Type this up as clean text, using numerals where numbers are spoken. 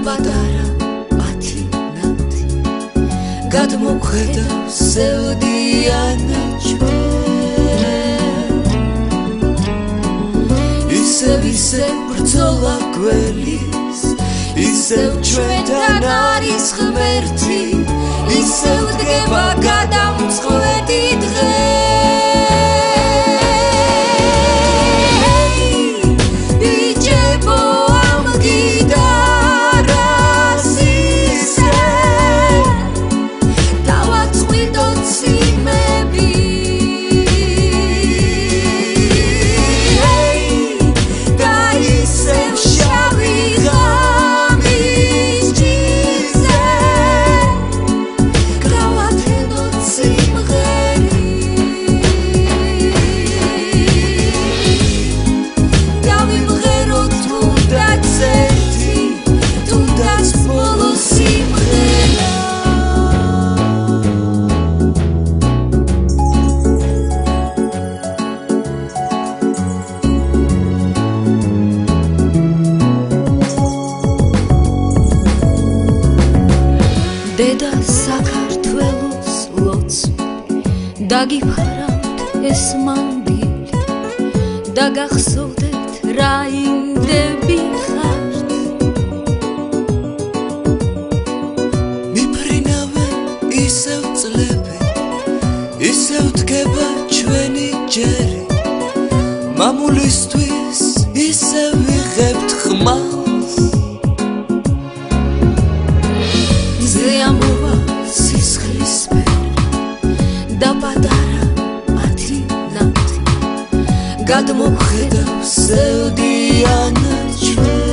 პატარა ათინათი გადმოხედავს სევდიანა ჩვენ ისევ ბრძოლა გველის ისევ ჩვენთან არის ღმერთი ისევ დგება გადამწყვეტი დღე დედა საქართველოს ლოცვი დაგიფარავთ ეს მანდილი და გახსოვდეთ რა ინდები ხართ მიფრინავენ ისევ წლები ისევ დგება ჩვენი ჯერი მამულისთვის ისევ ვიღებთ ხმალს ზეამოვა სისხლისფერი და პატარა ათინათი გადმოხედავს სევდიანა ჩვენ